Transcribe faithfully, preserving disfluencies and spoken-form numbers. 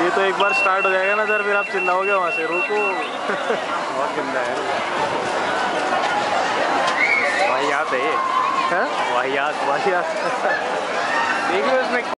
ये तो एक बार स्टार्ट हो जाएगा ना सर, फिर आप चिल्लाओगे वहाँ से, रुको। बहुत गंदा है वाहियात है ये। है वाहियात वाहियात। देखिए उसमें